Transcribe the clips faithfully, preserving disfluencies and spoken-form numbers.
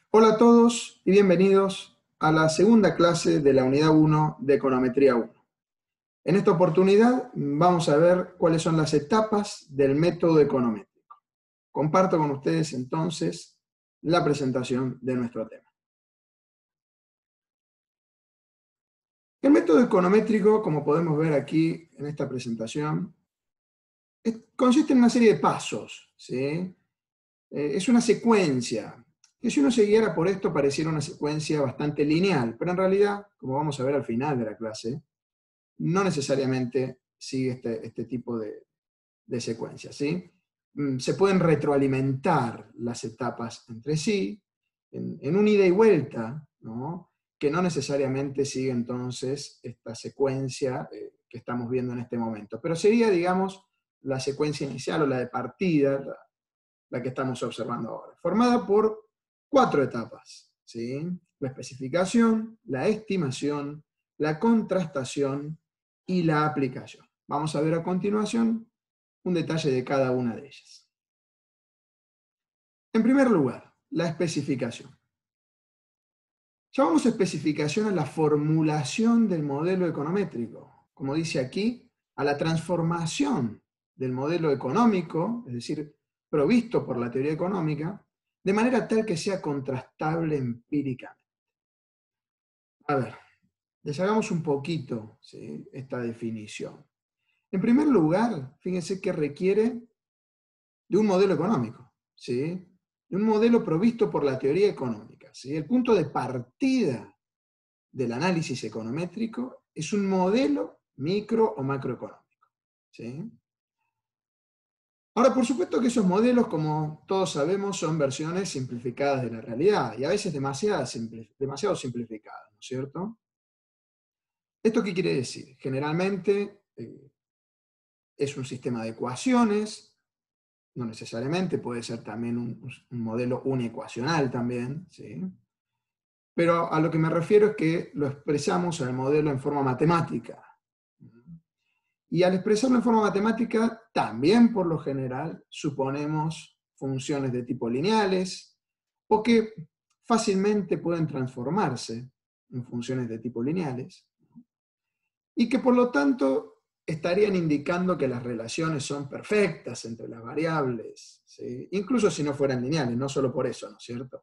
Hola a todos y bienvenidos a la segunda clase de la unidad uno de Econometría uno. En esta oportunidad vamos a ver cuáles son las etapas del método econométrico. Comparto con ustedes entonces la presentación de nuestro tema. El método econométrico, como podemos ver aquí en esta presentación, consiste en una serie de pasos, ¿sí? Es una secuencia, que si uno se guiara por esto pareciera una secuencia bastante lineal, pero en realidad, como vamos a ver al final de la clase, no necesariamente sigue este, este tipo de, de secuencias, ¿sí? Se pueden retroalimentar las etapas entre sí, en, en un ida y vuelta, ¿no? Que no necesariamente sigue entonces esta secuencia eh, que estamos viendo en este momento, pero sería, digamos, la secuencia inicial o la de partida, la, la que estamos observando ahora, formada por cuatro etapas, ¿sí? La especificación, la estimación, la contrastación y la aplicación. Vamos a ver a continuación un detalle de cada una de ellas. En primer lugar, la especificación. Llamamos especificación a la formulación del modelo econométrico, como dice aquí, a la transformación del modelo económico, es decir, provisto por la teoría económica, de manera tal que sea contrastable empíricamente. A ver, deshagamos un poquito, ¿sí?, esta definición. En primer lugar, fíjense que requiere de un modelo económico, ¿sí?, de un modelo provisto por la teoría económica, ¿sí? El punto de partida del análisis econométrico es un modelo micro o macroeconómico, ¿sí? Ahora, por supuesto que esos modelos, como todos sabemos, son versiones simplificadas de la realidad y a veces demasiado, simpli demasiado simplificadas, ¿no es cierto? ¿Esto qué quiere decir? Generalmente eh, es un sistema de ecuaciones, no necesariamente, puede ser también un, un modelo uniecuacional también, ¿sí? Pero a lo que me refiero es que lo expresamos al modelo en forma matemática. Y al expresarlo en forma matemática, también por lo general suponemos funciones de tipo lineales o que fácilmente pueden transformarse en funciones de tipo lineales y que por lo tanto estarían indicando que las relaciones son perfectas entre las variables, ¿sí?, incluso si no fueran lineales, no solo por eso, ¿no es cierto?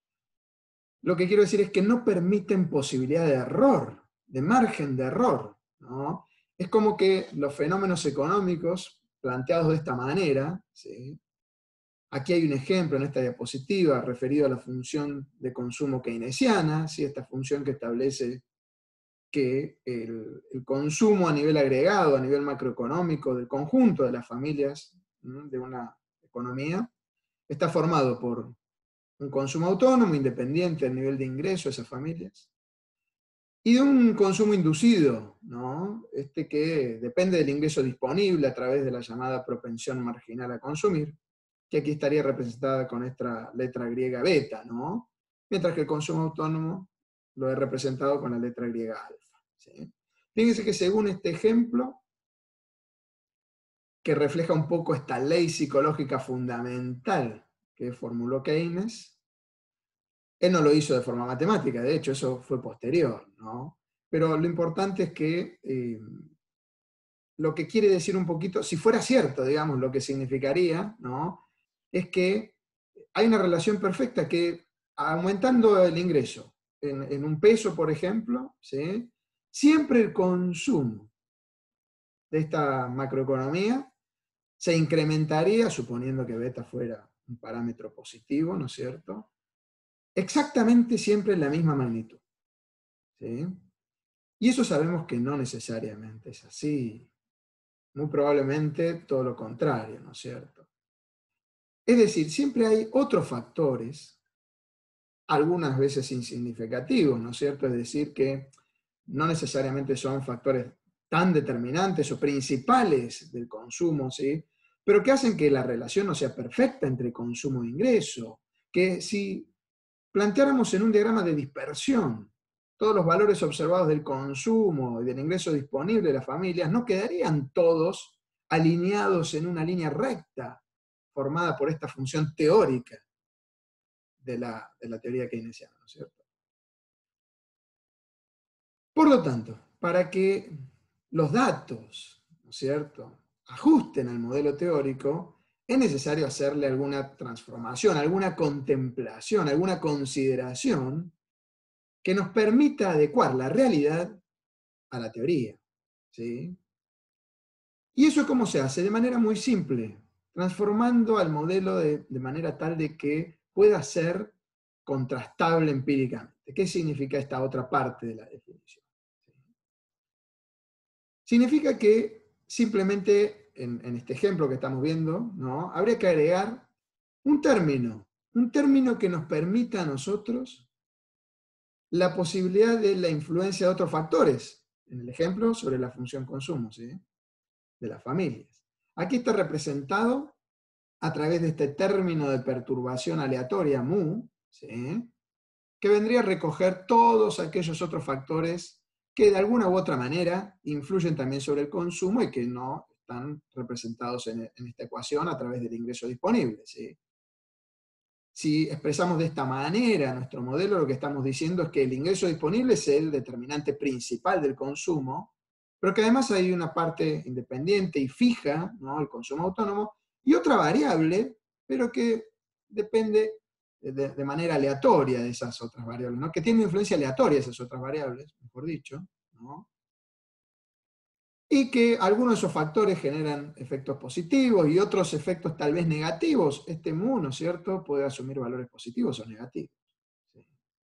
Lo que quiero decir es que no permiten posibilidad de error, de margen de error, ¿no? Es como que los fenómenos económicos, planteados de esta manera, ¿sí? Aquí hay un ejemplo en esta diapositiva referido a la función de consumo keynesiana, ¿sí?, esta función que establece que el, el consumo a nivel agregado, a nivel macroeconómico del conjunto de las familias, ¿no?, de una economía, está formado por un consumo autónomo, independiente del nivel de ingreso de esas familias, y de un consumo inducido, ¿no?, este que depende del ingreso disponible a través de la llamada propensión marginal a consumir, que aquí estaría representada con esta letra griega beta, ¿no?, mientras que el consumo autónomo lo he representado con la letra griega alfa, ¿sí? Fíjense que según este ejemplo, que refleja un poco esta ley psicológica fundamental que formuló Keynes, él no lo hizo de forma matemática, de hecho eso fue posterior, ¿no? Pero lo importante es que eh, lo que quiere decir un poquito, si fuera cierto, digamos, lo que significaría, ¿no?, es que hay una relación perfecta que aumentando el ingreso en, en un peso, por ejemplo, ¿sí?, siempre el consumo de esta macroeconomía se incrementaría, suponiendo que beta fuera un parámetro positivo, ¿no es cierto?, exactamente siempre en la misma magnitud, ¿sí? Y eso sabemos que no necesariamente es así. Muy probablemente todo lo contrario, ¿no es cierto? Es decir, siempre hay otros factores, algunas veces insignificativos, ¿no es cierto? Es decir, que no necesariamente son factores tan determinantes o principales del consumo, ¿sí?, pero que hacen que la relación no sea perfecta entre consumo e ingreso, que si planteáramos en un diagrama de dispersión todos los valores observados del consumo y del ingreso disponible de las familias, no quedarían todos alineados en una línea recta formada por esta función teórica de la, de la teoría keynesiana, ¿no es cierto? Por lo tanto, para que los datos, ¿no es cierto?, ajusten al modelo teórico, es necesario hacerle alguna transformación, alguna contemplación, alguna consideración que nos permita adecuar la realidad a la teoría, ¿sí? ¿Y eso cómo se hace? De manera muy simple, transformando al modelo de, de manera tal de que pueda ser contrastable empíricamente. ¿Qué significa esta otra parte de la definición? Significa que simplemente, en, en este ejemplo que estamos viendo, ¿no?, habría que agregar un término, un término que nos permita a nosotros la posibilidad de la influencia de otros factores, en el ejemplo sobre la función consumo, ¿sí?, de las familias. Aquí está representado a través de este término de perturbación aleatoria, mu, ¿sí?, que vendría a recoger todos aquellos otros factores que de alguna u otra manera influyen también sobre el consumo y que no están representados en, en esta ecuación a través del ingreso disponible, ¿sí? Si expresamos de esta manera nuestro modelo, lo que estamos diciendo es que el ingreso disponible es el determinante principal del consumo, pero que además hay una parte independiente y fija, ¿no?, el consumo autónomo, y otra variable, pero que depende de, de manera aleatoria de esas otras variables, ¿no?, que tiene una influencia aleatoria esas otras variables, mejor dicho, ¿no?, y que algunos de esos factores generan efectos positivos y otros efectos tal vez negativos. Este mu, ¿no es cierto?, puede asumir valores positivos o negativos. ¿Sí?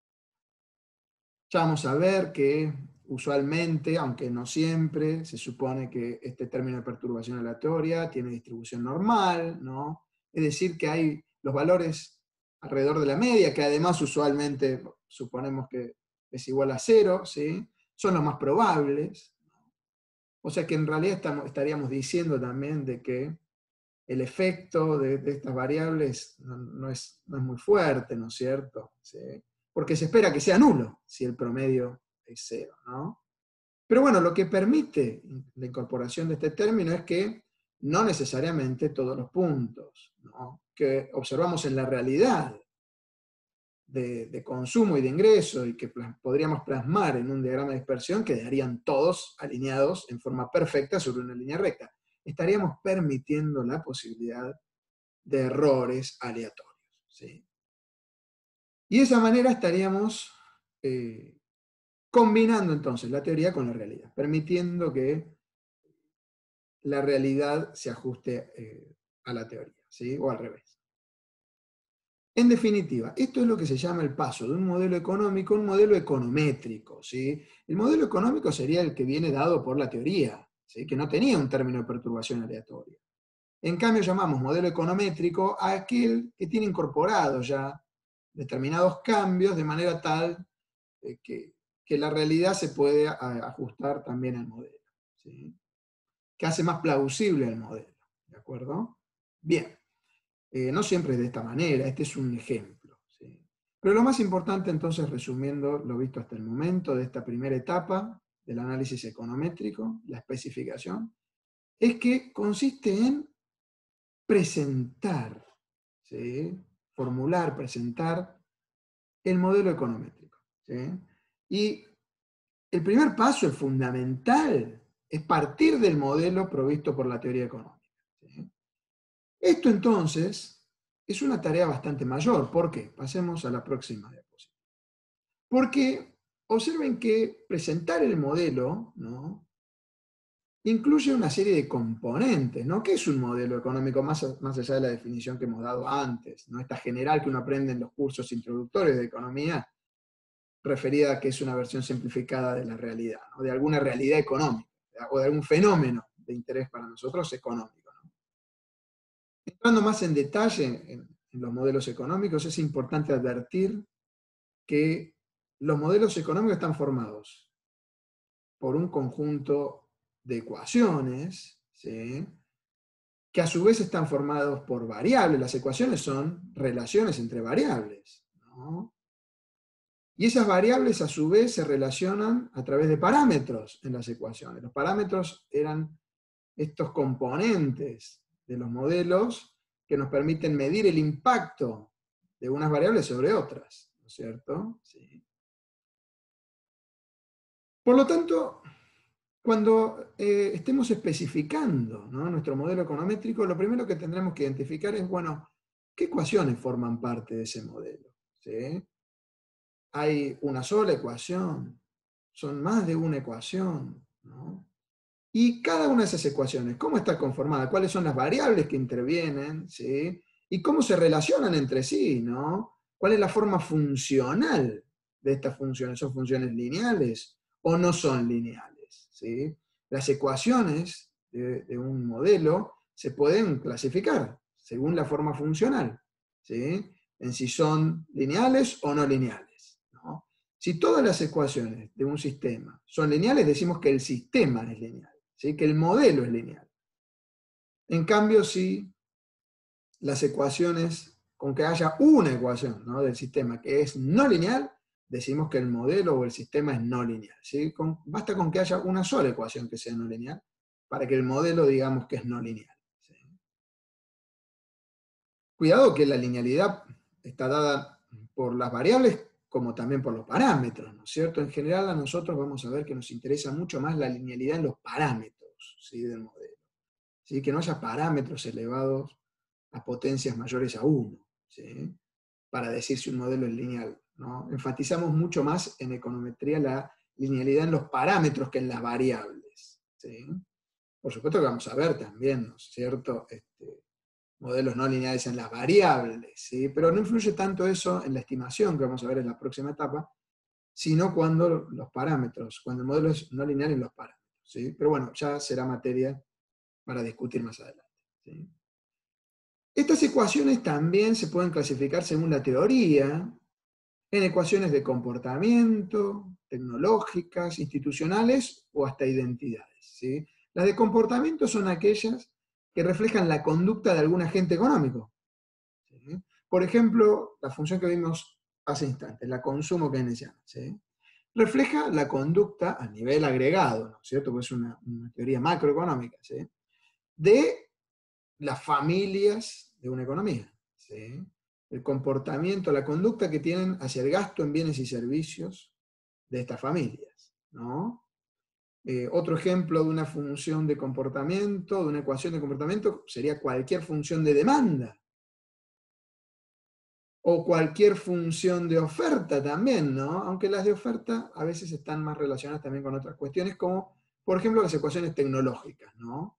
Ya vamos a ver que usualmente, aunque no siempre, se supone que este término de perturbación aleatoria tiene distribución normal, ¿no? Es decir, que hay los valores alrededor de la media, que además usualmente suponemos que es igual a cero, ¿sí?, son los más probables. O sea que en realidad estamos, estaríamos diciendo también de que el efecto de, de estas variables no, no, es, no es muy fuerte, ¿no es cierto? ¿Sí? Porque se espera que sea nulo si el promedio es cero, ¿no? Pero bueno, lo que permite la incorporación de este término es que no necesariamente todos los puntos, ¿no?, que observamos en la realidad de, de consumo y de ingreso y que plas, podríamos plasmar en un diagrama de dispersión quedarían todos alineados en forma perfecta sobre una línea recta. Estaríamos permitiendo la posibilidad de errores aleatorios, ¿sí? Y de esa manera estaríamos eh, combinando entonces la teoría con la realidad, permitiendo que la realidad se ajuste eh, a la teoría, ¿sí?, o al revés. En definitiva, esto es lo que se llama el paso de un modelo económico a un modelo econométrico, ¿sí? El modelo económico sería el que viene dado por la teoría, ¿sí?, que no tenía un término de perturbación aleatoria. En cambio, llamamos modelo econométrico a aquel que tiene incorporados ya determinados cambios de manera tal eh, que, que la realidad se puede a, ajustar también al modelo, ¿sí?, que hace más plausible el modelo, ¿de acuerdo? Bien. Eh, no siempre es de esta manera, este es un ejemplo, ¿sí? Pero lo más importante entonces, resumiendo lo visto hasta el momento de esta primera etapa del análisis econométrico, la especificación, es que consiste en presentar, ¿sí?, formular, presentar el modelo econométrico, ¿sí? Y el primer paso, el fundamental, es partir del modelo provisto por la teoría económica, ¿sí? Esto entonces es una tarea bastante mayor. ¿Por qué? Pasemos a la próxima diapositiva. Porque observen que presentar el modelo, ¿no?, incluye una serie de componentes, ¿no? ¿Qué es un modelo económico? Más, más allá de la definición que hemos dado antes, ¿no?, esta general que uno aprende en los cursos introductorios de economía, referida a que es una versión simplificada de la realidad, ¿no?, de alguna realidad económica, o de algún fenómeno de interés para nosotros económico, ¿no? Entrando más en detalle en, en los modelos económicos, es importante advertir que los modelos económicos están formados por un conjunto de ecuaciones, ¿sí?, que a su vez están formados por variables. Las ecuaciones son relaciones entre variables, ¿no? Y esas variables a su vez se relacionan a través de parámetros en las ecuaciones. Los parámetros eran estos componentes de los modelos que nos permiten medir el impacto de unas variables sobre otras, ¿no es cierto? Sí. Por lo tanto, cuando eh, estemos especificando, ¿no?, nuestro modelo econométrico, lo primero que tendremos que identificar es, bueno, ¿qué ecuaciones forman parte de ese modelo? ¿Sí? ¿Hay una sola ecuación? ¿Son más de una ecuación? ¿No? Y cada una de esas ecuaciones, ¿cómo está conformada? ¿Cuáles son las variables que intervienen? ¿Sí? ¿Y cómo se relacionan entre sí? ¿No? ¿Cuál es la forma funcional de estas funciones? ¿Son funciones lineales o no son lineales? ¿Sí? Las ecuaciones de, de un modelo se pueden clasificar según la forma funcional, ¿sí?, en si son lineales o no lineales, ¿no? Si todas las ecuaciones de un sistema son lineales, decimos que el sistema es lineal, ¿sí?, que el modelo es lineal. En cambio, si las ecuaciones, con que haya una ecuación, ¿no?, del sistema que es no lineal, decimos que el modelo o el sistema es no lineal, ¿sí? Con, basta con que haya una sola ecuación que sea no lineal para que el modelo digamos que es no lineal, ¿sí? Cuidado que la linealidad está dada por las variables como también por los parámetros, ¿no es cierto? En general a nosotros vamos a ver que nos interesa mucho más la linealidad en los parámetros, ¿sí?, del modelo, ¿sí? Que no haya parámetros elevados a potencias mayores a uno, ¿sí?, para decir si un modelo es lineal, ¿no? Enfatizamos mucho más en econometría la linealidad en los parámetros que en las variables, ¿sí? Por supuesto que vamos a ver también, ¿no es cierto?, este, modelos no lineales en las variables, ¿sí?, pero no influye tanto eso en la estimación que vamos a ver en la próxima etapa, sino cuando los parámetros, cuando el modelo es no lineal en los parámetros, ¿sí? Pero bueno, ya será materia para discutir más adelante, ¿sí? Estas ecuaciones también se pueden clasificar según la teoría en ecuaciones de comportamiento, tecnológicas, institucionales o hasta identidades, ¿sí? Las de comportamiento son aquellas que reflejan la conducta de algún agente económico, ¿sí? Por ejemplo, la función que vimos hace instantes, la consumo keynesiana, ¿sí?, refleja la conducta a nivel agregado, ¿no es cierto?, porque es una, una teoría macroeconómica, ¿sí?, de las familias de una economía, ¿sí?, el comportamiento, la conducta que tienen hacia el gasto en bienes y servicios de estas familias, ¿no? Eh, otro ejemplo de una función de comportamiento, de una ecuación de comportamiento, sería cualquier función de demanda, o cualquier función de oferta también, ¿no? Aunque las de oferta a veces están más relacionadas también con otras cuestiones, como por ejemplo las ecuaciones tecnológicas, ¿no?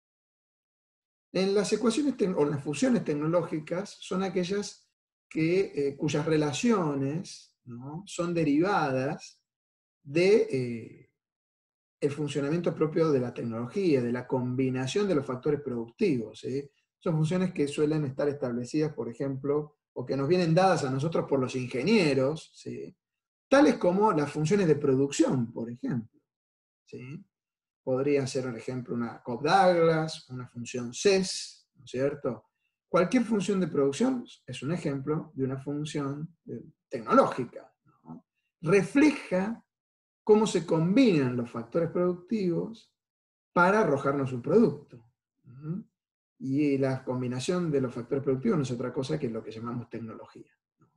En las ecuaciones o las funciones tecnológicas son aquellas que, eh, cuyas relaciones, ¿no?, son derivadas de eh, el funcionamiento propio de la tecnología, de la combinación de los factores productivos, ¿sí? Son funciones que suelen estar establecidas, por ejemplo, o que nos vienen dadas a nosotros por los ingenieros, ¿sí?, tales como las funciones de producción, por ejemplo, ¿sí? Podría ser, por ejemplo, una Cobb-Douglas, una función C E S, ¿no es cierto? Cualquier función de producción es un ejemplo de una función tecnológica, ¿no? Refleja cómo se combinan los factores productivos para arrojarnos un producto. ¿Mm? Y la combinación de los factores productivos no es otra cosa que lo que llamamos tecnología, ¿no?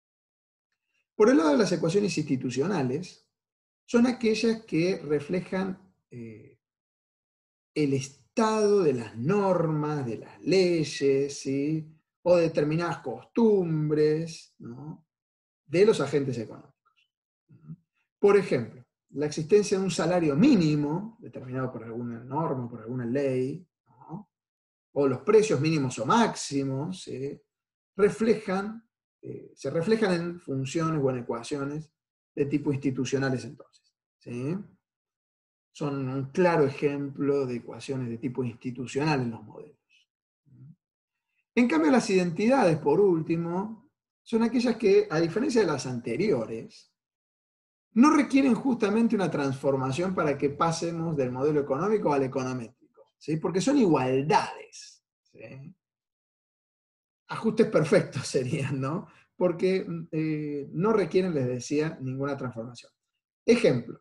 Por el lado de las ecuaciones institucionales, son aquellas que reflejan eh, el estado de las normas, de las leyes, ¿sí?, o determinadas costumbres, ¿no?, de los agentes económicos. Por ejemplo, la existencia de un salario mínimo, determinado por alguna norma, por alguna ley, ¿no?, o los precios mínimos o máximos, ¿sí?, reflejan, eh, se reflejan en funciones o en ecuaciones de tipo institucionales entonces, ¿sí? Son un claro ejemplo de ecuaciones de tipo institucional en los modelos. En cambio, las identidades, por último, son aquellas que, a diferencia de las anteriores, no requieren justamente una transformación para que pasemos del modelo económico al econométrico, ¿sí?, porque son igualdades, ¿sí? Ajustes perfectos serían, ¿no? Porque eh, no requieren, les decía, ninguna transformación. Ejemplo,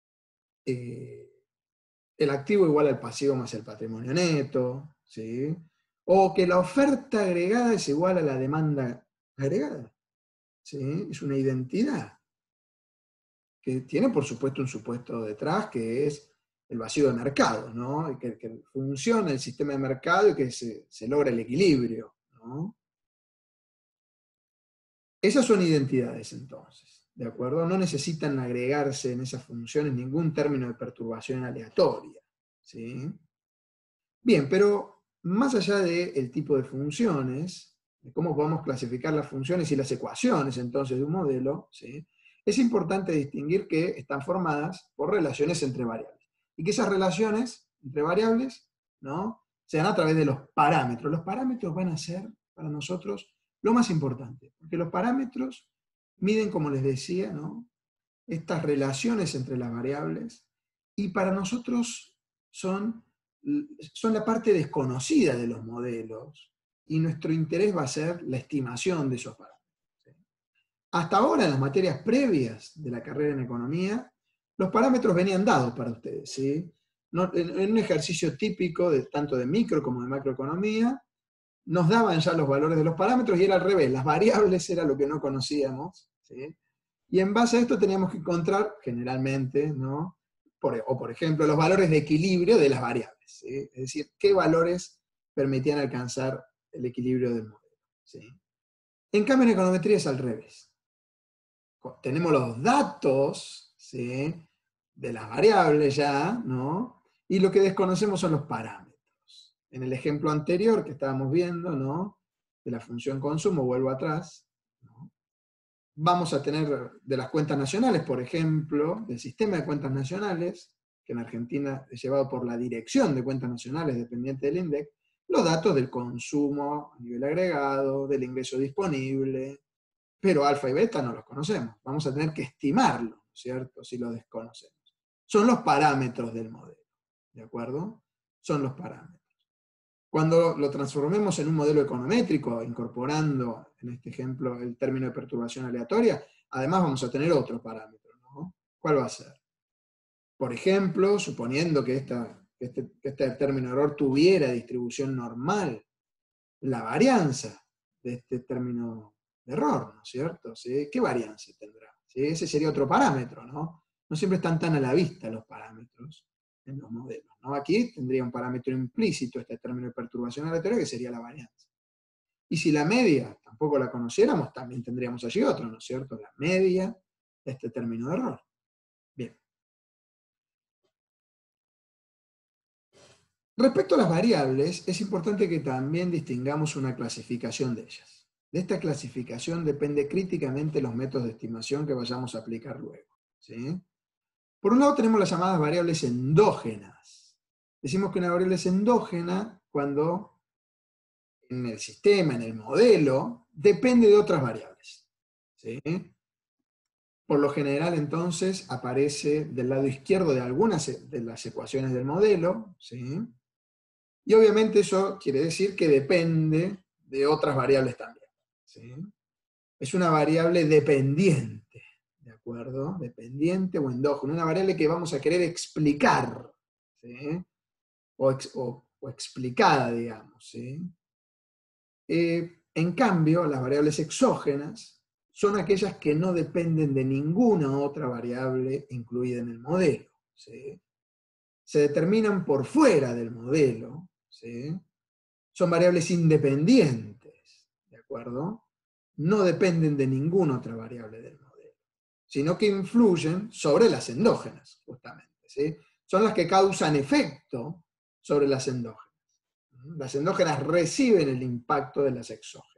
eh, el activo igual al pasivo más el patrimonio neto, ¿sí?, o que la oferta agregada es igual a la demanda agregada. ¿Sí? Es una identidad que tiene, por supuesto, un supuesto detrás, que es el vacío de mercado, ¿no? Y que, que funcione el sistema de mercado y que se, se logra el equilibrio, ¿no? Esas son identidades, entonces, ¿de acuerdo? No necesitan agregarse en esas funciones ningún término de perturbación aleatoria, ¿sí? Bien, pero más allá del tipo de funciones, de cómo podemos clasificar las funciones y las ecuaciones, entonces, de un modelo, ¿sí? Es importante distinguir que están formadas por relaciones entre variables. Y que esas relaciones entre variables, ¿no?, se dan a través de los parámetros. Los parámetros van a ser, para nosotros, lo más importante. Porque los parámetros miden, como les decía, ¿no?, estas relaciones entre las variables, y para nosotros son, son la parte desconocida de los modelos, y nuestro interés va a ser la estimación de esos parámetros. Hasta ahora, en las materias previas de la carrera en economía, los parámetros venían dados para ustedes, ¿sí? No, en, en un ejercicio típico de, tanto de micro como de macroeconomía, nos daban ya los valores de los parámetros y era al revés, las variables era lo que no conocíamos, ¿sí? Y en base a esto teníamos que encontrar, generalmente, ¿no?, por, o por ejemplo, los valores de equilibrio de las variables, ¿sí? Es decir, qué valores permitían alcanzar el equilibrio del modelo, ¿sí? En cambio, en econometría es al revés. Tenemos los datos, ¿sí?, de las variables ya, ¿no?, y lo que desconocemos son los parámetros. En el ejemplo anterior que estábamos viendo, ¿no?, de la función consumo, vuelvo atrás, ¿no?, vamos a tener de las cuentas nacionales, por ejemplo, del sistema de cuentas nacionales, que en Argentina es llevado por la Dirección de Cuentas Nacionales, dependiente del INDEC, los datos del consumo a nivel agregado, del ingreso disponible, pero alfa y beta no los conocemos. Vamos a tener que estimarlo, ¿cierto?, si lo desconocemos. Son los parámetros del modelo, ¿de acuerdo? Son los parámetros. Cuando lo transformemos en un modelo econométrico, incorporando, en este ejemplo, el término de perturbación aleatoria, además vamos a tener otro parámetro, ¿no? ¿Cuál va a ser? Por ejemplo, suponiendo que, esta, que, este, que este término de error tuviera distribución normal, la varianza de este término de error, ¿no es cierto? ¿Sí? ¿Qué varianza tendrá? ¿Sí? Ese sería otro parámetro, ¿no? No siempre están tan a la vista los parámetros en los modelos, ¿no? Aquí tendría un parámetro implícito este término de perturbación aleatoria, que sería la varianza. Y si la media tampoco la conociéramos, también tendríamos allí otro, ¿no es cierto? La media de este término de error. Bien. Respecto a las variables, es importante que también distingamos una clasificación de ellas. De esta clasificación depende críticamente los métodos de estimación que vayamos a aplicar luego, ¿sí? Por un lado tenemos las llamadas variables endógenas. Decimos que una variable es endógena cuando en el sistema, en el modelo, depende de otras variables, ¿sí? Por lo general, entonces, aparece del lado izquierdo de algunas de las ecuaciones del modelo, ¿sí? Y obviamente eso quiere decir que depende de otras variables también, ¿sí? Es una variable dependiente, ¿de acuerdo? Dependiente o endógena, una variable que vamos a querer explicar, ¿sí? O, ex, o, o explicada, digamos, ¿sí? Eh, en cambio, las variables exógenas son aquellas que no dependen de ninguna otra variable incluida en el modelo, ¿sí? Se determinan por fuera del modelo, ¿sí? Son variables independientes, ¿de acuerdo? No dependen de ninguna otra variable del modelo, sino que influyen sobre las endógenas, justamente, ¿sí? Son las que causan efecto sobre las endógenas. Las endógenas reciben el impacto de las exógenas.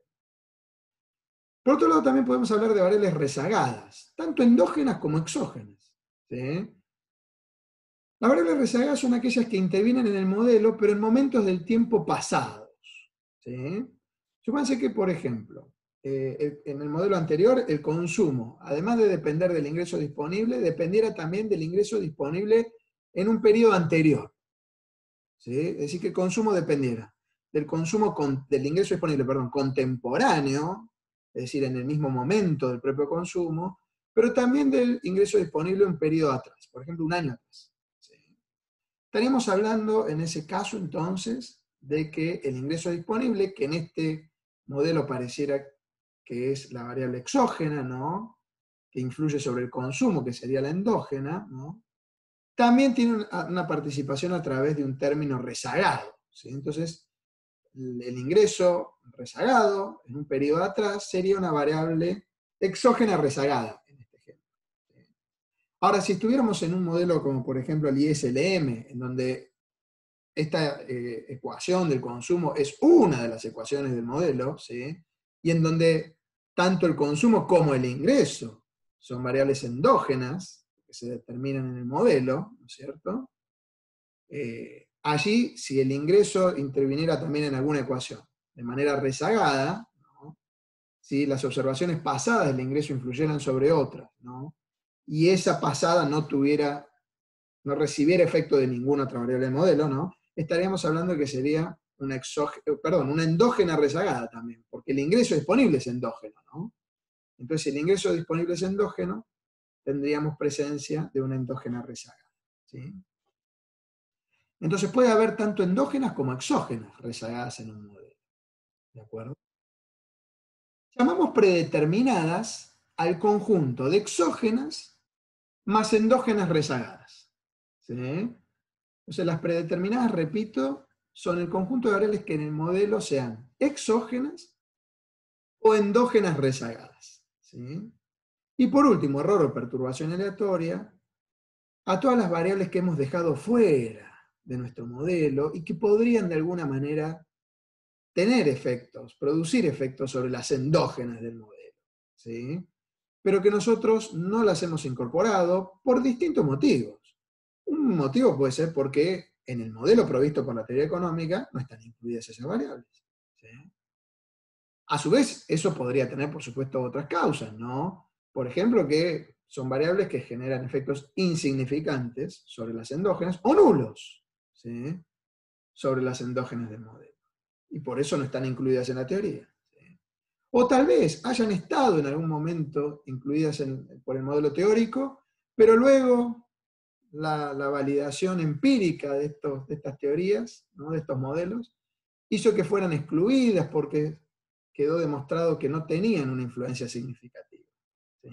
Por otro lado, también podemos hablar de variables rezagadas, tanto endógenas como exógenas, ¿sí? Las variables rezagadas son aquellas que intervienen en el modelo, pero en momentos del tiempo pasados, ¿sí? Supónganse que, por ejemplo, eh, en el modelo anterior, el consumo, además de depender del ingreso disponible, dependiera también del ingreso disponible en un periodo anterior, ¿sí? Es decir, que el consumo dependiera del consumo con, del ingreso disponible, perdón, contemporáneo, es decir, en el mismo momento del propio consumo, pero también del ingreso disponible un periodo atrás, por ejemplo, un año atrás. Estaríamos hablando en ese caso entonces de que el ingreso disponible, que en este modelo pareciera que es la variable exógena, ¿no?, que influye sobre el consumo, que sería la endógena, ¿no?, también tiene una, una participación a través de un término rezagado, ¿sí? Entonces, el ingreso rezagado en un periodo atrás sería una variable exógena rezagada en este ejemplo. Ahora, si estuviéramos en un modelo como por ejemplo el I S L M, en donde esta eh, ecuación del consumo es una de las ecuaciones del modelo, ¿sí?, y en donde tanto el consumo como el ingreso son variables endógenas que se determinan en el modelo, ¿no es cierto? Eh, allí, si el ingreso interviniera también en alguna ecuación de manera rezagada, ¿no?, si las observaciones pasadas del ingreso influyeran sobre otras, ¿no?, y esa pasada no tuviera, no recibiera efecto de ninguna otra variable del modelo, ¿no?, estaríamos hablando de que sería una, exógena, perdón, una endógena rezagada también, porque el ingreso disponible es endógeno, ¿no? Entonces, si el ingreso disponible es endógeno, tendríamos presencia de una endógena rezagada, ¿sí? Entonces puede haber tanto endógenas como exógenas rezagadas en un modelo, ¿de acuerdo? Llamamos predeterminadas al conjunto de exógenas más endógenas rezagadas, ¿sí? Entonces las predeterminadas, repito, son el conjunto de variables que en el modelo sean exógenas o endógenas rezagadas, ¿sí? Y por último, error o perturbación aleatoria, a todas las variables que hemos dejado fuera de nuestro modelo y que podrían de alguna manera tener efectos, producir efectos sobre las endógenas del modelo, ¿sí?, pero que nosotros no las hemos incorporado por distintos motivos. Un motivo puede ser porque en el modelo provisto por la teoría económica no están incluidas esas variables, ¿sí? A su vez, eso podría tener, por supuesto, otras causas, ¿no? Por ejemplo, que son variables que generan efectos insignificantes sobre las endógenas o nulos, ¿sí?, sobre las endógenas del modelo. Y por eso no están incluidas en la teoría, ¿sí? O tal vez hayan estado en algún momento incluidas en, por el modelo teórico, pero luego la, la validación empírica de, estos, de estas teorías, ¿no?, de estos modelos, hizo que fueran excluidas porque quedó demostrado que no tenían una influencia significativa, ¿sí?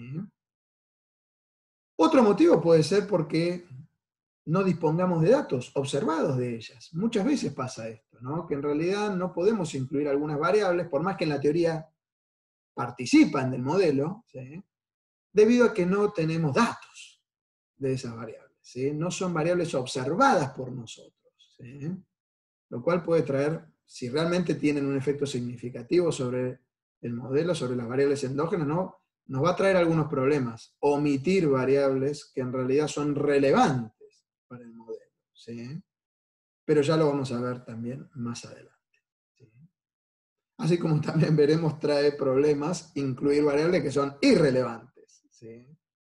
Otro motivo puede ser porque no dispongamos de datos observados de ellas. Muchas veces pasa esto, ¿no?, que en realidad no podemos incluir algunas variables, por más que en la teoría participan del modelo, ¿sí?, debido a que no tenemos datos de esas variables, ¿sí?, no son variables observadas por nosotros, ¿sí?, lo cual puede traer, si realmente tienen un efecto significativo sobre el modelo, sobre las variables endógenas, ¿no?, nos va a traer algunos problemas. Omitir variables que en realidad son relevantes para el modelo, ¿sí?, pero ya lo vamos a ver también más adelante, ¿sí? Así como también veremos trae problemas incluir variables que son irrelevantes, ¿sí?,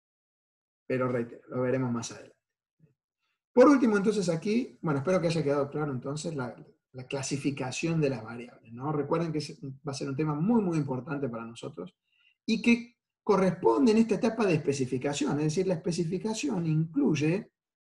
pero reitero, lo veremos más adelante. Por último, entonces aquí, bueno, espero que haya quedado claro entonces la, la clasificación de las variables, ¿no? Recuerden que va a ser un tema muy, muy importante para nosotros y que corresponde en esta etapa de especificación, es decir, la especificación incluye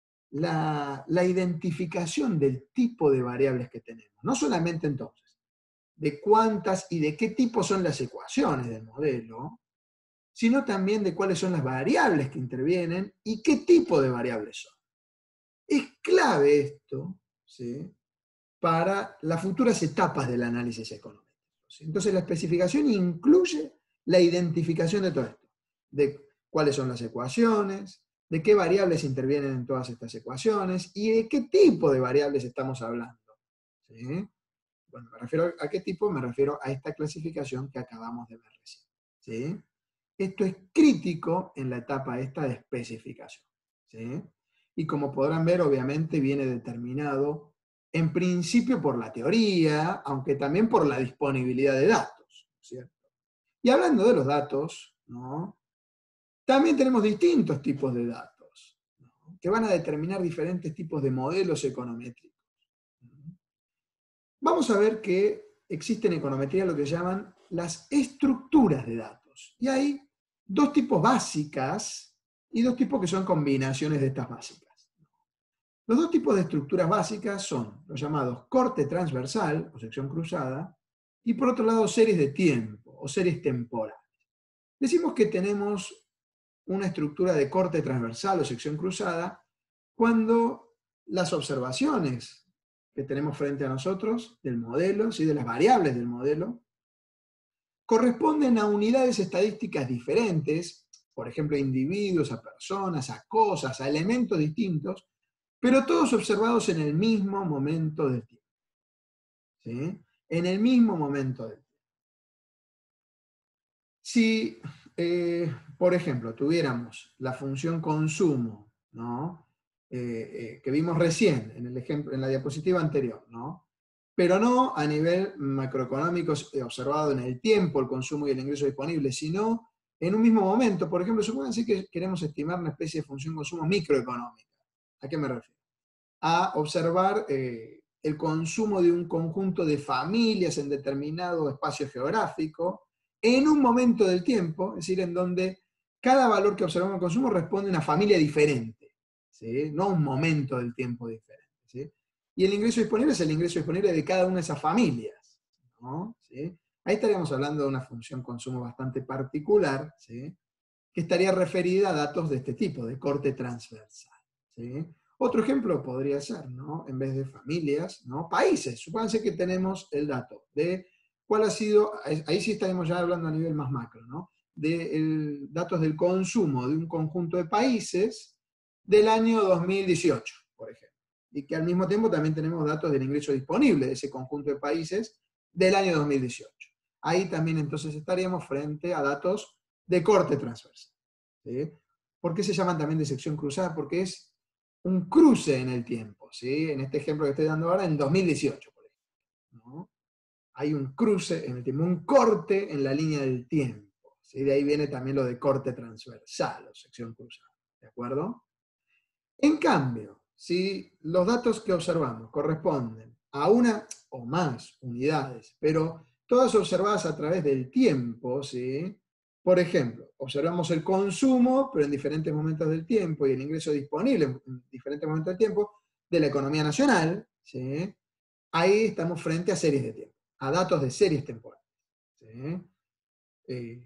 la, la identificación del tipo de variables que tenemos, no solamente entonces de cuántas y de qué tipo son las ecuaciones del modelo, sino también de cuáles son las variables que intervienen y qué tipo de variables son. Es clave esto, ¿sí?, para las futuras etapas del análisis económico, ¿sí? Entonces la especificación incluye la identificación de todo esto, de cuáles son las ecuaciones, de qué variables intervienen en todas estas ecuaciones y de qué tipo de variables estamos hablando, ¿sí? Bueno, me refiero a qué tipo, me refiero a esta clasificación que acabamos de ver recién, ¿sí? Esto es crítico en la etapa esta de especificación, ¿sí? Y como podrán ver, obviamente viene determinado en principio por la teoría, aunque también por la disponibilidad de datos, ¿cierto? Y hablando de los datos, ¿no?, también tenemos distintos tipos de datos, ¿no?, que van a determinar diferentes tipos de modelos econométricos. Vamos a ver que existen en econometría lo que llaman las estructuras de datos. Y hay dos tipos básicas y dos tipos que son combinaciones de estas básicas. Los dos tipos de estructuras básicas son los llamados corte transversal, o sección cruzada, y por otro lado series de tiempo, o series temporales. Decimos que tenemos una estructura de corte transversal o sección cruzada cuando las observaciones que tenemos frente a nosotros del modelo, ¿sí? De las variables del modelo, corresponden a unidades estadísticas diferentes, por ejemplo, a individuos, a personas, a cosas, a elementos distintos, pero todos observados en el mismo momento del tiempo. ¿Sí? En el mismo momento del tiempo. Si, eh, por ejemplo, tuviéramos la función consumo, ¿no? eh, eh, que vimos recién en, el ejemplo, en la diapositiva anterior, ¿no? Pero no a nivel macroeconómico observado en el tiempo, el consumo y el ingreso disponible, sino en un mismo momento. Por ejemplo, supónganse que queremos estimar una especie de función consumo microeconómica. ¿A qué me refiero? A observar eh, el consumo de un conjunto de familias en determinado espacio geográfico, en un momento del tiempo, es decir, en donde cada valor que observamos en el consumo responde a una familia diferente, ¿sí? No a un momento del tiempo diferente, ¿sí? Y el ingreso disponible es el ingreso disponible de cada una de esas familias, ¿no? ¿Sí? Ahí estaríamos hablando de una función consumo bastante particular, ¿sí? Que estaría referida a datos de este tipo, de corte transversal, ¿sí? Otro ejemplo podría ser, ¿no? En vez de familias, ¿no? Países. Supónganse que tenemos el dato de cuál ha sido, ahí sí estaremos ya hablando a nivel más macro, ¿no? De el, datos del consumo de un conjunto de países del año dos mil dieciocho, por ejemplo. Y que al mismo tiempo también tenemos datos del ingreso disponible de ese conjunto de países del año dos mil dieciocho. Ahí también entonces estaríamos frente a datos de corte transversal, ¿sí? ¿Por qué se llaman también de sección cruzada? Porque es un cruce en el tiempo, ¿sí? En este ejemplo que estoy dando ahora, en dos mil dieciocho, por ejemplo, ¿no? Hay un cruce en el tiempo, un corte en la línea del tiempo, ¿sí? De ahí viene también lo de corte transversal o sección cruzada, ¿de acuerdo? En cambio, si los datos que observamos corresponden a una o más unidades, pero todas observadas a través del tiempo, ¿sí? Por ejemplo, observamos el consumo, pero en diferentes momentos del tiempo, y el ingreso disponible en diferentes momentos del tiempo, de la economía nacional, ¿sí? Ahí estamos frente a series de tiempo, a datos de series temporales, ¿sí? Eh,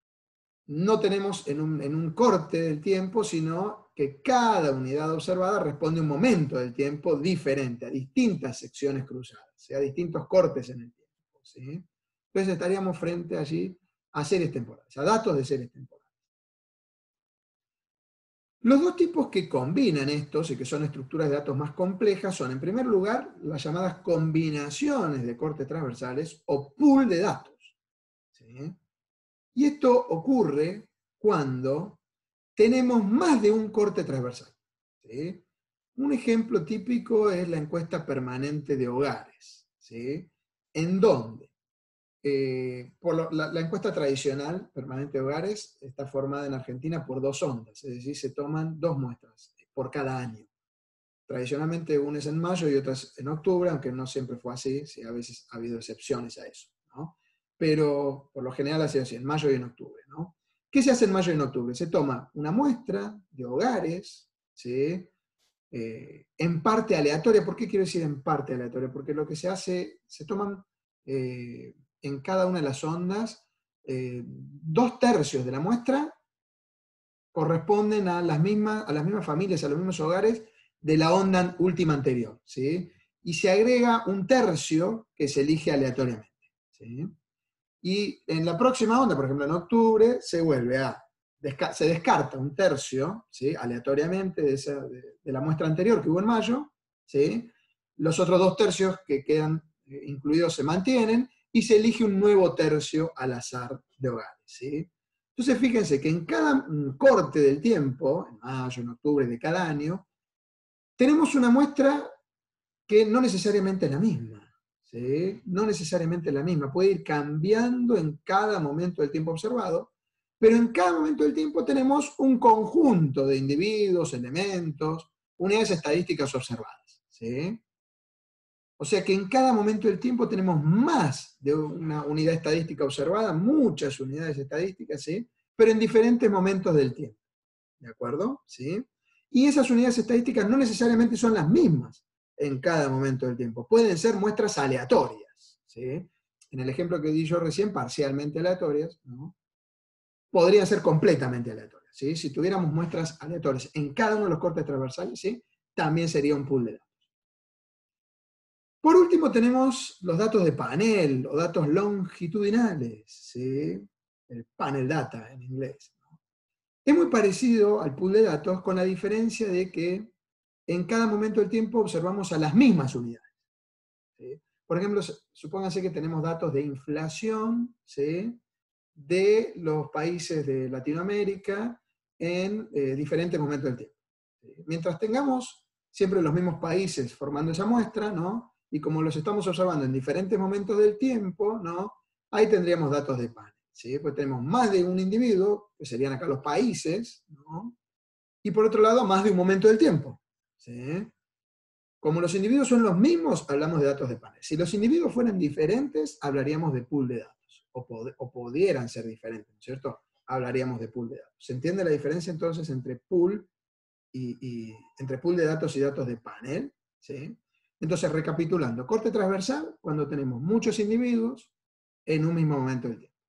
no tenemos en un, en un corte del tiempo, sino que cada unidad observada responde a un momento del tiempo diferente, a distintas secciones cruzadas, ¿sí? A distintos cortes en el tiempo, ¿sí? Entonces estaríamos frente allí a series temporales, a datos de series temporales. Los dos tipos que combinan estos y que son estructuras de datos más complejas son, en primer lugar, las llamadas combinaciones de cortes transversales o pool de datos, ¿sí? Y esto ocurre cuando tenemos más de un corte transversal, ¿sí? Un ejemplo típico es la encuesta permanente de hogares, ¿sí? En donde Eh, por lo, la, la encuesta tradicional permanente de hogares está formada en Argentina por dos ondas, es decir, se toman dos muestras por cada año. Tradicionalmente una es en mayo y otra es en octubre, aunque no siempre fue así, sí, a veces ha habido excepciones a eso, ¿no? Pero por lo general ha sido así, en mayo y en octubre, ¿no? ¿Qué se hace en mayo y en octubre? Se toma una muestra de hogares, ¿sí? Eh, en parte aleatoria. ¿Por qué quiero decir en parte aleatoria? Porque lo que se hace, se toman eh, en cada una de las ondas, eh, dos tercios de la muestra corresponden a las, mismas, a las mismas familias, a los mismos hogares de la onda última anterior, ¿sí? Y se agrega un tercio que se elige aleatoriamente, ¿sí? Y en la próxima onda, por ejemplo en octubre, se vuelve a, se descarta un tercio, ¿sí? Aleatoriamente de, esa, de, de la muestra anterior que hubo en mayo, ¿sí? Los otros dos tercios que quedan eh, incluidos se mantienen, y se elige un nuevo tercio al azar de hogares, ¿sí? Entonces fíjense que en cada corte del tiempo, en mayo, en octubre de cada año, tenemos una muestra que no necesariamente es la misma, ¿sí? No necesariamente la misma, puede ir cambiando en cada momento del tiempo observado, pero en cada momento del tiempo tenemos un conjunto de individuos, elementos, unidades estadísticas observadas, ¿sí? O sea que en cada momento del tiempo tenemos más de una unidad estadística observada, muchas unidades estadísticas, ¿sí? Pero en diferentes momentos del tiempo, ¿de acuerdo? ¿Sí? Y esas unidades estadísticas no necesariamente son las mismas en cada momento del tiempo, pueden ser muestras aleatorias, ¿sí? en el ejemplo que di yo recién, parcialmente aleatorias, ¿no? Podrían ser completamente aleatorias, ¿sí? Si tuviéramos muestras aleatorias en cada uno de los cortes transversales, ¿sí? También sería un pool de datos. Por último tenemos los datos de panel, o datos longitudinales, ¿sí? El panel data en inglés, ¿no? Es muy parecido al pool de datos, con la diferencia de que en cada momento del tiempo observamos a las mismas unidades, ¿sí? Por ejemplo, supónganse que tenemos datos de inflación, ¿sí?, de los países de Latinoamérica en eh, diferentes momentos del tiempo. Mientras tengamos siempre los mismos países formando esa muestra, ¿no? Y como los estamos observando en diferentes momentos del tiempo, ¿no? Ahí tendríamos datos de panel, ¿sí? Pues tenemos más de un individuo, que serían acá los países, ¿no? Y por otro lado, más de un momento del tiempo, ¿sí? Como los individuos son los mismos, hablamos de datos de panel. Si los individuos fueran diferentes, hablaríamos de pool de datos, o, pod o pudieran ser diferentes, ¿no es cierto? Hablaríamos de pool de datos. ¿Se entiende la diferencia entonces entre pool y, y entre pool de datos y datos de panel? ¿Sí? Entonces, recapitulando, corte transversal cuando tenemos muchos individuos en un mismo momento del tiempo.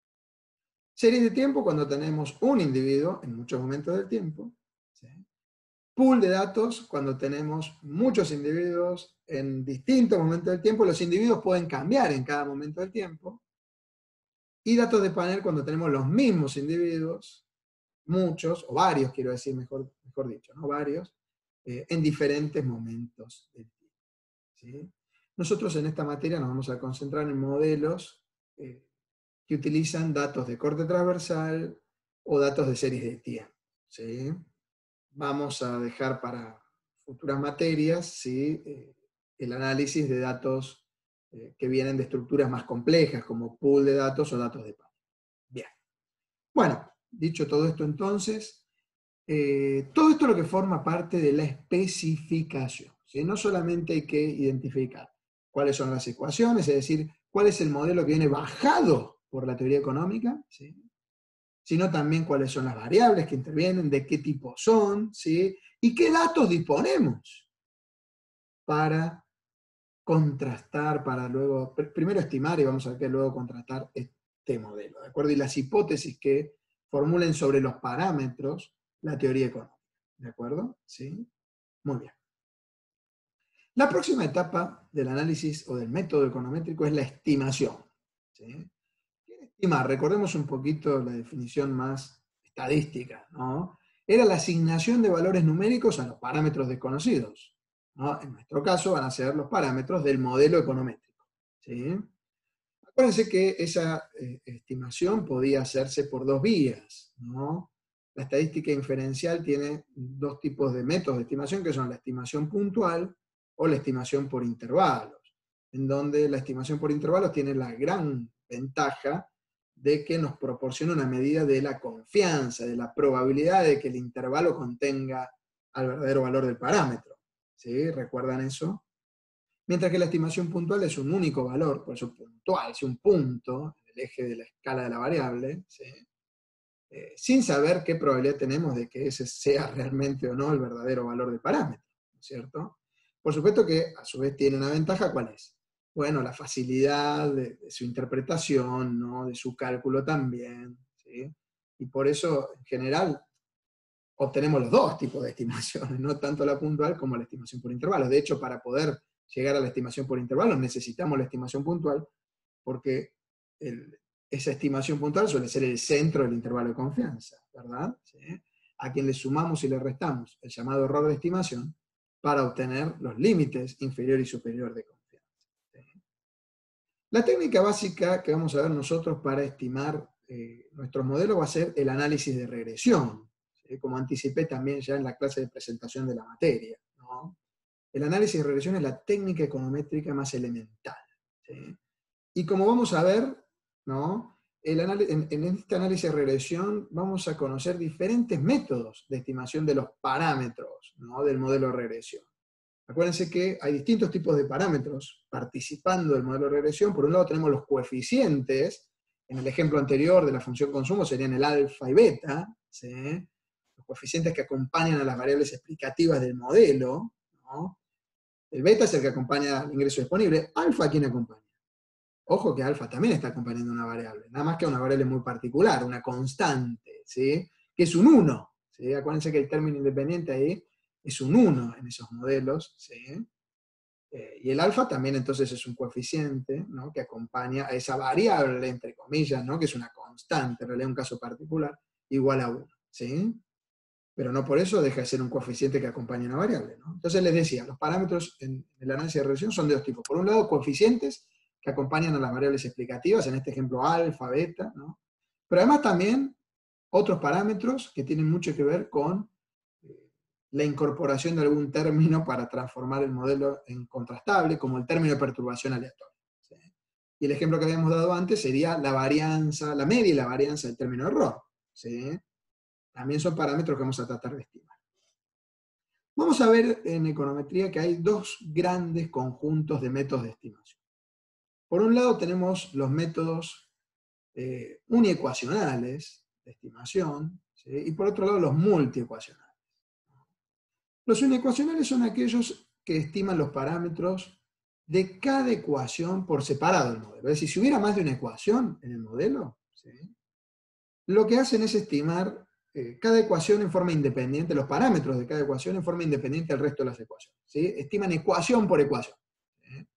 Series de tiempo cuando tenemos un individuo en muchos momentos del tiempo. ¿Sí? Pool de datos cuando tenemos muchos individuos en distintos momentos del tiempo. Los individuos pueden cambiar en cada momento del tiempo. Y datos de panel cuando tenemos los mismos individuos, muchos, o varios, quiero decir, mejor, mejor dicho, ¿no? Varios, eh, en diferentes momentos del tiempo, ¿sí? Nosotros en esta materia nos vamos a concentrar en modelos eh, que utilizan datos de corte transversal o datos de series de tiempo, ¿sí? Vamos a dejar para futuras materias, ¿sí?, eh, el análisis de datos eh, que vienen de estructuras más complejas, como pool de datos o datos de panel. Bien. Bueno, dicho todo esto entonces, eh, todo esto es lo que forma parte de la especificación, ¿sí? No solamente hay que identificar cuáles son las ecuaciones, es decir, cuál es el modelo que viene bajado por la teoría económica, ¿sí?, sino también cuáles son las variables que intervienen, de qué tipo son, ¿sí?, y qué datos disponemos para contrastar, para luego, primero estimar y vamos a ver que luego contrastar este modelo, ¿de acuerdo? Y las hipótesis que formulen sobre los parámetros la teoría económica, ¿de acuerdo? ¿Sí? Muy bien. La próxima etapa del análisis o del método econométrico es la estimación, ¿sí? Estimar, recordemos un poquito la definición más estadística, ¿no? Era la asignación de valores numéricos a los parámetros desconocidos, ¿no? En nuestro caso van a ser los parámetros del modelo econométrico, ¿sí? Acuérdense que esa eh, estimación podía hacerse por dos vías, ¿no? La estadística inferencial tiene dos tipos de métodos de estimación, que son la estimación puntual o la estimación por intervalos, en donde la estimación por intervalos tiene la gran ventaja de que nos proporciona una medida de la confianza, de la probabilidad de que el intervalo contenga al verdadero valor del parámetro, ¿sí? ¿Recuerdan eso? Mientras que la estimación puntual es un único valor, por eso puntual, es un punto en el eje de la escala de la variable, ¿sí?, eh, sin saber qué probabilidad tenemos de que ese sea realmente o no el verdadero valor del parámetro, ¿no es cierto? Por supuesto que a su vez tiene una ventaja, ¿cuál es? Bueno, la facilidad de, de su interpretación, ¿no?, de su cálculo también, ¿sí? Y por eso, en general, obtenemos los dos tipos de estimaciones, no tanto la puntual como la estimación por intervalos. De hecho, para poder llegar a la estimación por intervalos necesitamos la estimación puntual, porque el, esa estimación puntual suele ser el centro del intervalo de confianza, ¿verdad? ¿Sí? A quien le sumamos y le restamos el llamado error de estimación para obtener los límites inferior y superior de confianza, ¿sí? La técnica básica que vamos a ver nosotros para estimar eh, nuestros modelos va a ser el análisis de regresión, ¿sí?, como anticipé también ya en la clase de presentación de la materia, ¿no? El análisis de regresión es la técnica econométrica más elemental, ¿sí? Y como vamos a ver, ¿no?, el en, en este análisis de regresión vamos a conocer diferentes métodos de estimación de los parámetros, ¿no?, del modelo de regresión. Acuérdense que hay distintos tipos de parámetros participando del modelo de regresión. Por un lado tenemos los coeficientes, en el ejemplo anterior de la función consumo serían el alfa y beta, ¿sí?, los coeficientes que acompañan a las variables explicativas del modelo, ¿no? El beta es el que acompaña al ingreso disponible. ¿Alfa a quién acompaña? Ojo que alfa también está acompañando una variable, nada más que una variable muy particular, una constante, ¿sí? Que es un uno. ¿Sí? Acuérdense que el término independiente ahí es un uno en esos modelos, ¿sí? Eh, y el alfa también entonces es un coeficiente, ¿no? Que acompaña a esa variable, entre comillas, ¿no? Que es una constante, en realidad un caso particular, igual a uno, ¿sí? Pero no por eso deja de ser un coeficiente que acompaña a una variable, ¿no? Entonces les decía, los parámetros en el análisis de regresión son de dos tipos. Por un lado, coeficientes que acompañan a las variables explicativas, en este ejemplo alfa, beta, ¿no? Pero además también otros parámetros que tienen mucho que ver con eh, la incorporación de algún término para transformar el modelo en contrastable, como el término de perturbación aleatoria, ¿sí? Y el ejemplo que habíamos dado antes sería la varianza, la media y la varianza del término error, ¿sí? También son parámetros que vamos a tratar de estimar. Vamos a ver en econometría que hay dos grandes conjuntos de métodos de estimación. Por un lado tenemos los métodos eh, uniecuacionales de estimación, ¿sí? Y por otro lado los multiecuacionales. Los uniecuacionales son aquellos que estiman los parámetros de cada ecuación por separado del modelo. Es decir, si hubiera más de una ecuación en el modelo, ¿sí? Lo que hacen es estimar eh, cada ecuación en forma independiente, los parámetros de cada ecuación en forma independiente del resto de las ecuaciones, ¿sí? Estiman ecuación por ecuación, ¿sí?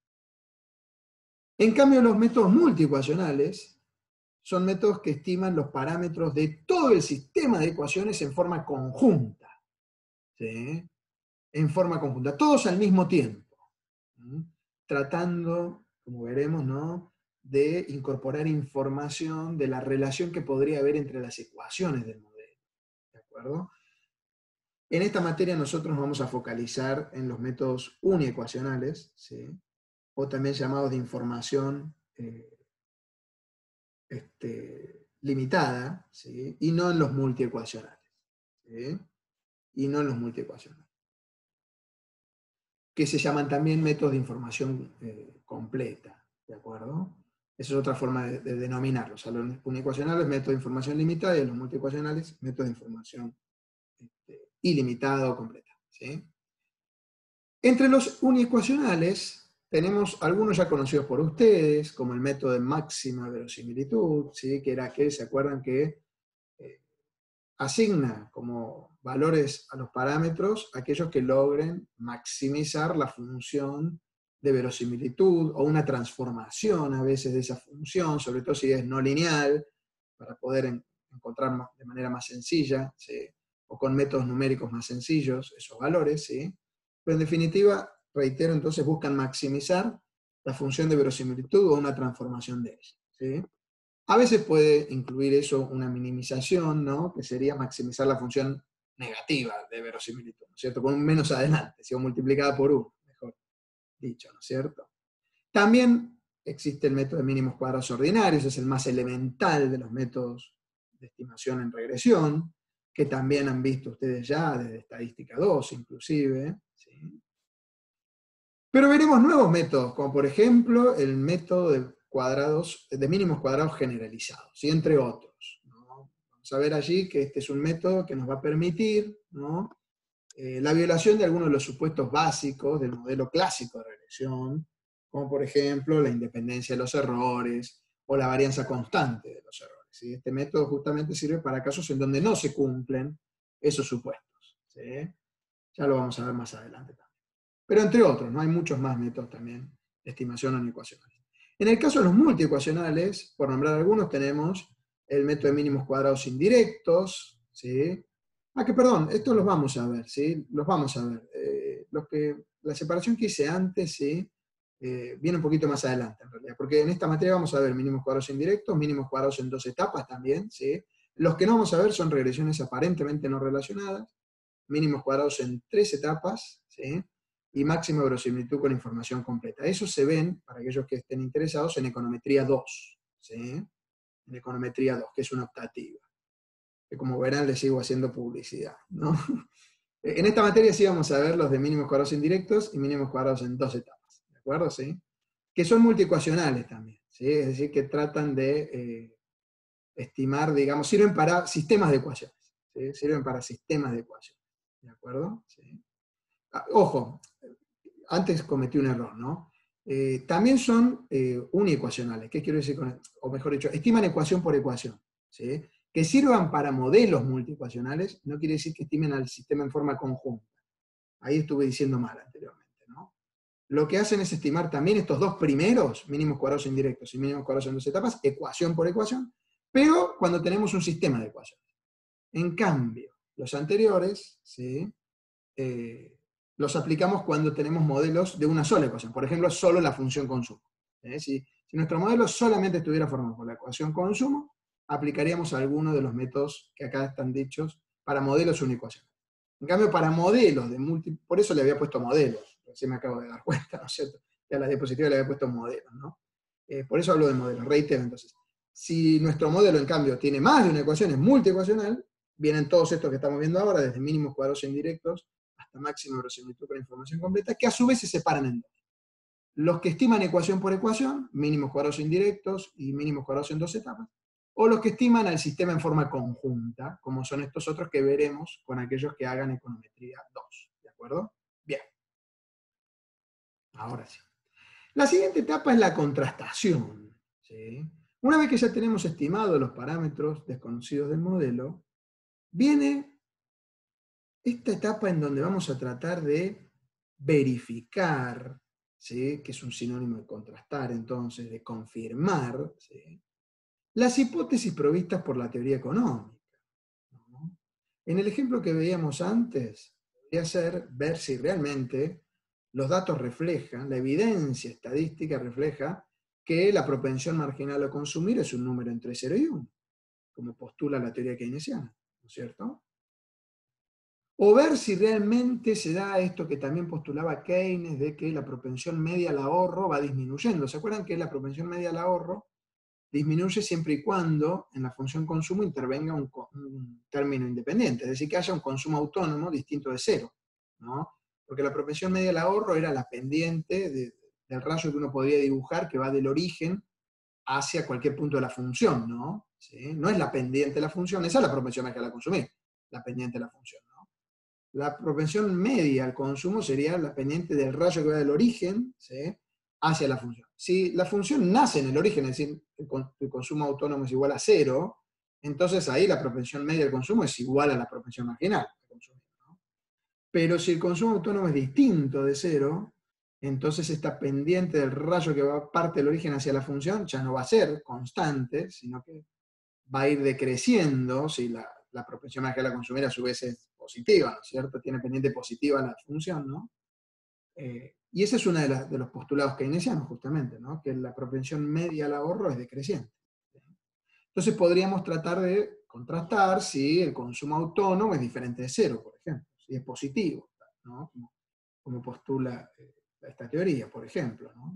En cambio, los métodos multiecuacionales son métodos que estiman los parámetros de todo el sistema de ecuaciones en forma conjunta, ¿sí? En forma conjunta, todos al mismo tiempo, ¿sí? Tratando, como veremos, ¿no?, de incorporar información de la relación que podría haber entre las ecuaciones del modelo, ¿de acuerdo? En esta materia nosotros nos vamos a focalizar en los métodos uniecuacionales, ¿sí? O también llamados de información eh, este, limitada, ¿sí? Y no en los multiecuacionales, ¿sí? Y no en los multiecuacionales, que se llaman también métodos de información eh, completa, ¿de acuerdo? Esa es otra forma de, de denominarlos. A los uniecuacionales, método de información limitada, y a los multiecuacionales, método de información este, ilimitada o completa, ¿sí? Entre los uniecuacionales tenemos algunos ya conocidos por ustedes, como el método de máxima verosimilitud, ¿sí? Que era aquel, ¿se acuerdan que eh, asigna como valores a los parámetros aquellos que logren maximizar la función de verosimilitud o una transformación a veces de esa función, sobre todo si es no lineal, para poder en, encontrar más, de manera más sencilla, ¿sí? O con métodos numéricos más sencillos esos valores, ¿sí? Pero en definitiva, reitero, entonces buscan maximizar la función de verosimilitud o una transformación de ella, ¿sí? A veces puede incluir eso una minimización, ¿no?, que sería maximizar la función negativa de verosimilitud, ¿no es cierto?, con un menos adelante, si multiplicada por uno, mejor dicho, ¿no es cierto? También existe el método de mínimos cuadrados ordinarios, es el más elemental de los métodos de estimación en regresión, que también han visto ustedes ya desde estadística dos inclusive, ¿sí? Pero veremos nuevos métodos, como por ejemplo el método de, cuadrados, de mínimos cuadrados generalizados, y entre otros, ¿no? Vamos a ver allí que este es un método que nos va a permitir, ¿no?, eh, la violación de algunos de los supuestos básicos del modelo clásico de regresión, como por ejemplo la independencia de los errores o la varianza constante de los errores, ¿sí? Este método justamente sirve para casos en donde no se cumplen esos supuestos, ¿sí? Ya lo vamos a ver más adelante también. Pero entre otros, ¿no? Hay muchos más métodos también de estimación uniecuacional. En el caso de los multiecuacionales, por nombrar algunos, tenemos el método de mínimos cuadrados indirectos, ¿sí? Ah, que perdón, estos los vamos a ver, ¿sí? Los vamos a ver. Eh, los que, la separación que hice antes, ¿sí?, eh, viene un poquito más adelante, en realidad, porque en esta materia vamos a ver mínimos cuadrados indirectos, mínimos cuadrados en dos etapas también, ¿sí? Los que no vamos a ver son regresiones aparentemente no relacionadas, mínimos cuadrados en tres etapas, ¿sí?, y máxima verosimilitud con información completa. Esos se ven, para aquellos que estén interesados, en econometría dos, ¿sí? En econometría dos, que es una optativa. Que como verán, les sigo haciendo publicidad, ¿no? En esta materia sí vamos a ver los de mínimos cuadrados indirectos y mínimos cuadrados en dos etapas, ¿de acuerdo? ¿Sí? Que son multiecuacionales también, ¿sí? Es decir, que tratan de eh, estimar, digamos, sirven para sistemas de ecuaciones, ¿sí? Sirven para sistemas de ecuaciones, ¿de acuerdo? ¿Sí? Ah, ojo, antes cometí un error, ¿no? Eh, también son eh, uniecuacionales. ¿Qué quiero decir con esto? O mejor dicho, estiman ecuación por ecuación. ¿Sí? Que sirvan para modelos multiecuacionales no quiere decir que estimen al sistema en forma conjunta. Ahí estuve diciendo mal anteriormente, ¿no? Lo que hacen es estimar también estos dos primeros, mínimos cuadrados indirectos y mínimos cuadrados en dos etapas, ecuación por ecuación, pero cuando tenemos un sistema de ecuaciones. En cambio, los anteriores, ¿sí? eh, los aplicamos cuando tenemos modelos de una sola ecuación. Por ejemplo, solo la función consumo. ¿Eh? Si, si nuestro modelo solamente estuviera formado por la ecuación consumo, aplicaríamos alguno de los métodos que acá están dichos para modelos uniecuacionales. En cambio, para modelos de múltiples, por eso le había puesto modelos, recién me acabo de dar cuenta, ¿no es cierto? Que a la diapositiva le había puesto modelos, ¿no? Eh, por eso hablo de modelos, reitero entonces. Si nuestro modelo, en cambio, tiene más de una ecuación, es multiecuacional, vienen todos estos que estamos viendo ahora, desde mínimos cuadrados indirectos hasta máxima verosimilitud con información completa, que a su vez se separan en dos. Los que estiman ecuación por ecuación, mínimos cuadrados indirectos y mínimos cuadrados en dos etapas, o los que estiman al sistema en forma conjunta, como son estos otros que veremos con aquellos que hagan econometría dos. ¿De acuerdo? Bien. Ahora sí. La siguiente etapa es la contrastación. ¿Sí? Una vez que ya tenemos estimados los parámetros desconocidos del modelo, viene esta etapa en donde vamos a tratar de verificar, ¿sí? Que es un sinónimo de contrastar, entonces, de confirmar, ¿sí? Las hipótesis provistas por la teoría económica, ¿no? En el ejemplo que veíamos antes, podría ser ver si realmente los datos reflejan, la evidencia estadística refleja que la propensión marginal a consumir es un número entre cero y uno, como postula la teoría keynesiana, ¿no es cierto? O ver si realmente se da esto que también postulaba Keynes, de que la propensión media al ahorro va disminuyendo. ¿Se acuerdan que la propensión media al ahorro disminuye siempre y cuando en la función consumo intervenga un, un término independiente? Es decir, que haya un consumo autónomo distinto de cero, ¿no? Porque la propensión media al ahorro era la pendiente de, del rayo que uno podría dibujar que va del origen hacia cualquier punto de la función, ¿no? ¿Sí? No es la pendiente de la función, esa es la propensión media al consumir, la pendiente de la función, ¿no? La propensión media al consumo sería la pendiente del rayo que va del origen, ¿sí? Hacia la función. Si la función nace en el origen, es decir, el consumo autónomo es igual a cero, entonces ahí la propensión media al consumo es igual a la propensión marginal al consumir, ¿no? Pero si el consumo autónomo es distinto de cero, entonces esta pendiente del rayo que va parte del origen hacia la función ya no va a ser constante, sino que va a ir decreciendo si la, la propensión marginal a consumir a su vez es positiva, ¿no es cierto? Tiene pendiente positiva la función, ¿no? Eh, y ese es uno de, la, de los postulados keynesianos, justamente, ¿no? Que la propensión media al ahorro es decreciente. Entonces podríamos tratar de contrastar si el consumo autónomo es diferente de cero, por ejemplo, si es positivo, ¿no? Como, como postula eh, esta teoría, por ejemplo, ¿no?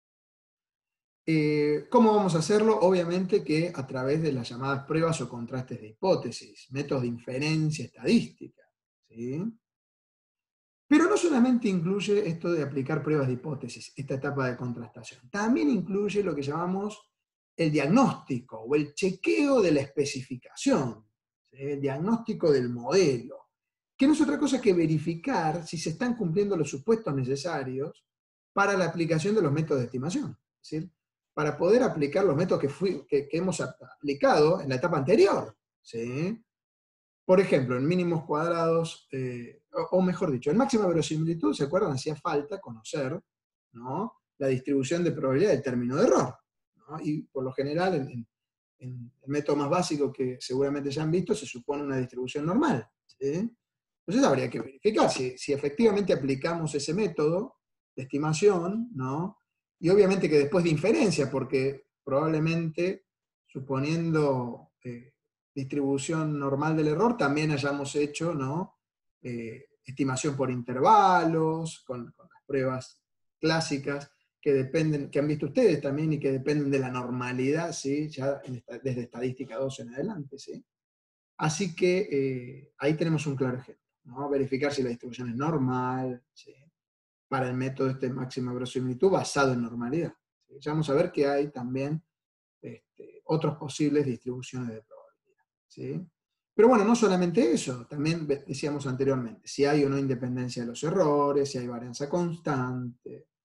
Eh, ¿Cómo vamos a hacerlo? Obviamente que a través de las llamadas pruebas o contrastes de hipótesis, métodos de inferencia estadística, ¿sí? Pero no solamente incluye esto de aplicar pruebas de hipótesis, esta etapa de contrastación, también incluye lo que llamamos el diagnóstico o el chequeo de la especificación, ¿sí? El diagnóstico del modelo, que no es otra cosa que verificar si se están cumpliendo los supuestos necesarios para la aplicación de los métodos de estimación. Es decir, para poder aplicar los métodos que, fui, que, que hemos aplicado en la etapa anterior, ¿sí? Por ejemplo, en mínimos cuadrados, eh, o, o mejor dicho, en máxima verosimilitud, ¿se acuerdan? Hacía falta conocer, ¿no? La distribución de probabilidad del término de error, ¿no? Y por lo general, en, en, en el método más básico que seguramente ya han visto, se supone una distribución normal, ¿sí? Entonces habría que verificar si, si efectivamente aplicamos ese método de estimación, ¿no? Y obviamente que después de inferencia, porque probablemente, suponiendo eh, distribución normal del error, también hayamos hecho, ¿no? Eh, estimación por intervalos, con, con las pruebas clásicas que dependen, que han visto ustedes también y que dependen de la normalidad, ¿sí? Ya en, desde estadística dos en adelante, ¿sí? Así que eh, ahí tenemos un claro ejemplo, ¿no? Verificar si la distribución es normal, ¿sí? Para el método este máxima verosimilitud basado en normalidad, ¿sí? Ya vamos a ver que hay también este, otros posibles distribuciones de probabilidad, ¿sí? Pero bueno, no solamente eso, también decíamos anteriormente, si hay o no independencia de los errores, si hay varianza constante,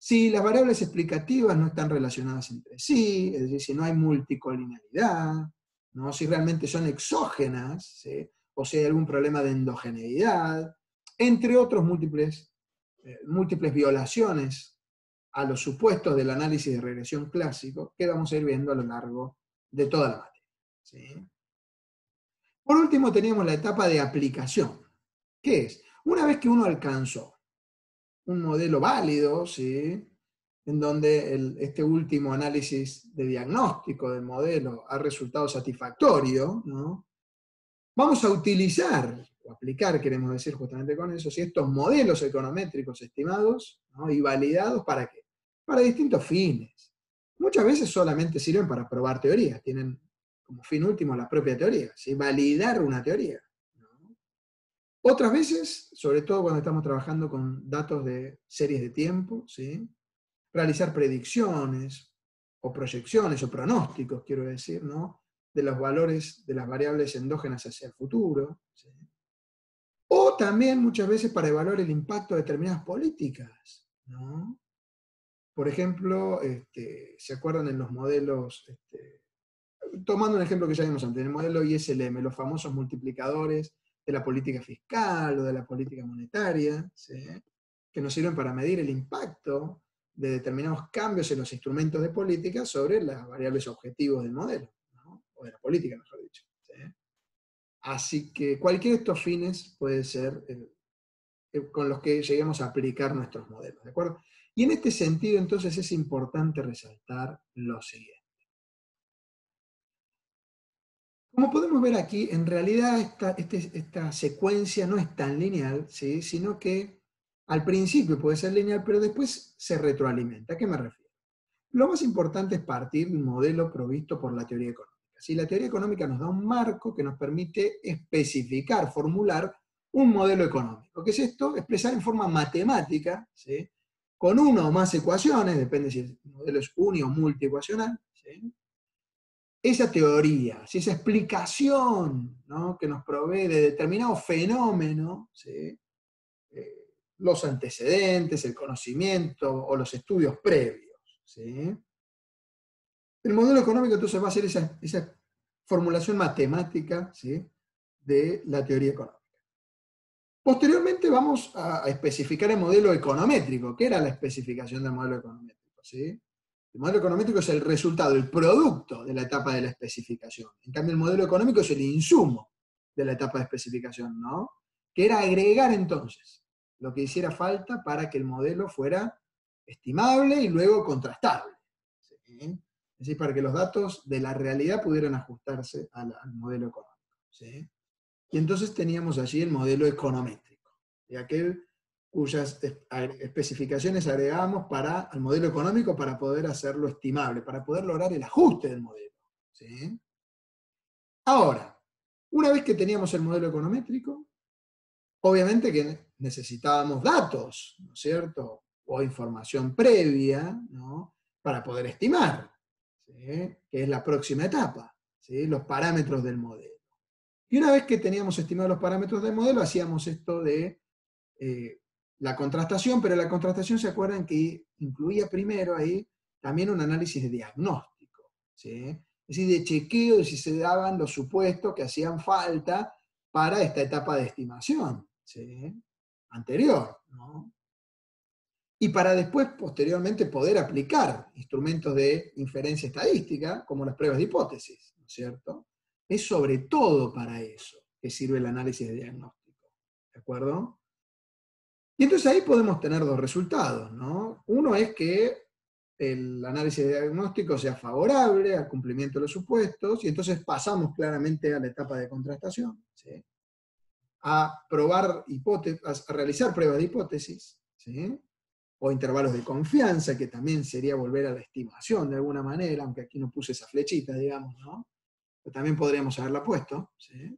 Si las variables explicativas no están relacionadas entre sí, es decir, si no hay multicolinealidad, ¿no? Si realmente son exógenas, ¿sí? O si hay algún problema de endogeneidad, entre otros múltiples, eh, múltiples violaciones a los supuestos del análisis de regresión clásico que vamos a ir viendo a lo largo de toda la materia, ¿sí? Por último, teníamos la etapa de aplicación. ¿Qué es? Una vez que uno alcanzó un modelo válido, ¿sí? En donde el, este último análisis de diagnóstico del modelo ha resultado satisfactorio, ¿no? Vamos a utilizar, o aplicar, queremos decir justamente con eso, ¿sí? Estos modelos econométricos estimados, ¿no? Y validados, ¿para qué? Para distintos fines. Muchas veces solamente sirven para probar teorías, tienen como fin último la propia teoría, ¿sí? Validar una teoría. Otras veces, sobre todo cuando estamos trabajando con datos de series de tiempo, ¿sí? Realizar predicciones o proyecciones o pronósticos, quiero decir, ¿no? De los valores de las variables endógenas hacia el futuro, ¿sí? O también muchas veces para evaluar el impacto de determinadas políticas, ¿no? Por ejemplo, este, ¿se acuerdan en los modelos, este, tomando un ejemplo que ya vimos antes, en el modelo I S L M, los famosos multiplicadores de la política fiscal o de la política monetaria, ¿sí? Que nos sirven para medir el impacto de determinados cambios en los instrumentos de política sobre las variables objetivos del modelo, ¿no? O de la política, mejor dicho, ¿sí? Así que cualquiera de estos fines puede ser eh, eh, con los que lleguemos a aplicar nuestros modelos, ¿de acuerdo? Y en este sentido, entonces, es importante resaltar lo siguiente. Como podemos ver aquí, en realidad esta, este, esta secuencia no es tan lineal, ¿sí? Sino que al principio puede ser lineal, pero después se retroalimenta. ¿A qué me refiero? Lo más importante es partir de un modelo provisto por la teoría económica. Si la teoría económica nos da un marco que nos permite especificar, formular un modelo económico. ¿Qué es esto? Expresar en forma matemática, ¿sí? Con una o más ecuaciones, depende si el modelo es uni o multiecuacional, ¿sí? Esa teoría, si esa explicación, ¿no? Que nos provee de determinado fenómeno, ¿sí? Eh, los antecedentes, el conocimiento o los estudios previos, ¿sí? El modelo económico entonces va a ser esa, esa formulación matemática, ¿sí? De la teoría económica. Posteriormente vamos a especificar el modelo econométrico. ¿Qué era la especificación del modelo econométrico? ¿Sí? El modelo econométrico es el resultado, el producto de la etapa de la especificación. En cambio, el modelo económico es el insumo de la etapa de especificación, ¿no? Que era agregar entonces lo que hiciera falta para que el modelo fuera estimable y luego contrastable, ¿sí? Es decir, para que los datos de la realidad pudieran ajustarse al, al modelo económico, ¿sí? Y entonces teníamos allí el modelo econométrico, de aquel cuyas especificaciones agregamos para, al modelo económico para poder hacerlo estimable, para poder lograr el ajuste del modelo, ¿sí? Ahora, una vez que teníamos el modelo econométrico, obviamente que necesitábamos datos, ¿no es cierto? O información previa, ¿no? Para poder estimar, ¿sí? Que es la próxima etapa, ¿sí? Los parámetros del modelo. Y una vez que teníamos estimados los parámetros del modelo, hacíamos esto de eh, la contrastación, pero la contrastación, ¿se acuerdan que incluía primero ahí también un análisis de diagnóstico, ¿sí? Es decir, de chequeo de si se daban los supuestos que hacían falta para esta etapa de estimación, ¿sí? Anterior, ¿no? Y para después, posteriormente, poder aplicar instrumentos de inferencia estadística, como las pruebas de hipótesis, ¿no es cierto? Es sobre todo para eso que sirve el análisis de diagnóstico, ¿de acuerdo? Y entonces ahí podemos tener dos resultados, ¿no? Uno es que el análisis de diagnóstico sea favorable al cumplimiento de los supuestos, y entonces pasamos claramente a la etapa de contrastación, ¿sí? A probar hipótesis, a realizar pruebas de hipótesis, ¿sí? O intervalos de confianza, que también sería volver a la estimación de alguna manera, aunque aquí no puse esa flechita, digamos, ¿no? Pero también podríamos haberla puesto, ¿sí?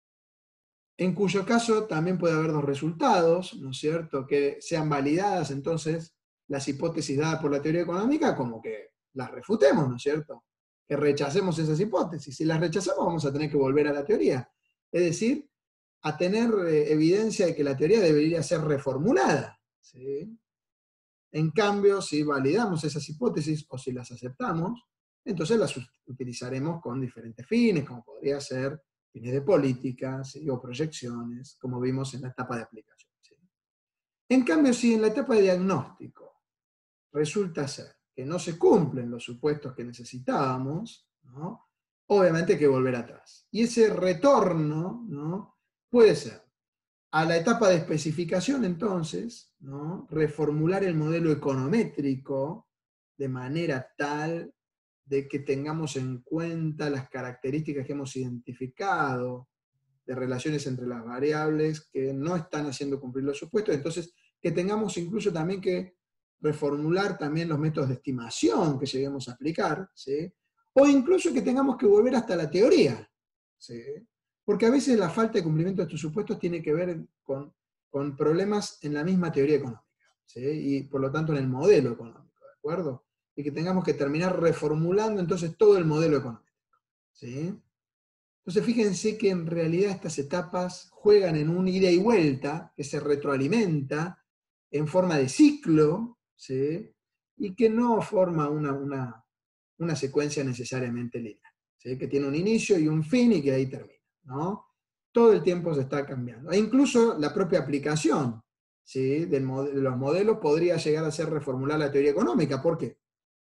En cuyo caso también puede haber dos resultados, ¿no es cierto? Que sean validadas entonces las hipótesis dadas por la teoría económica, como que las refutemos, ¿no es cierto? Que rechacemos esas hipótesis. Si las rechazamos vamos a tener que volver a la teoría. Es decir, a tener eh, evidencia de que la teoría debería ser reformulada, ¿sí? En cambio, si validamos esas hipótesis o si las aceptamos, entonces las utilizaremos con diferentes fines, como podría ser fines de política, ¿sí? O proyecciones, como vimos en la etapa de aplicación. ¿Sí? En cambio, si en la etapa de diagnóstico resulta ser que no se cumplen los supuestos que necesitábamos, ¿no? Obviamente hay que volver atrás. Y ese retorno, ¿no? Puede ser a la etapa de especificación, entonces, ¿no? Reformular el modelo econométrico de manera tal de que tengamos en cuenta las características que hemos identificado de relaciones entre las variables que no están haciendo cumplir los supuestos, entonces que tengamos incluso también que reformular también los métodos de estimación que lleguemos a aplicar, ¿sí? O incluso que tengamos que volver hasta la teoría, ¿sí? Porque a veces la falta de cumplimiento de estos supuestos tiene que ver con, con problemas en la misma teoría económica, ¿sí? Y por lo tanto en el modelo económico, ¿de acuerdo? Y que tengamos que terminar reformulando entonces todo el modelo económico, ¿sí? Entonces fíjense que en realidad estas etapas juegan en un ida y vuelta que se retroalimenta en forma de ciclo, ¿sí? Y que no forma una, una, una secuencia necesariamente lineal, ¿sí? Que tiene un inicio y un fin y que ahí termina, ¿no? Todo el tiempo se está cambiando. E incluso la propia aplicación, ¿sí? Del mod- de los modelos podría llegar a ser reformular la teoría económica. ¿Por qué?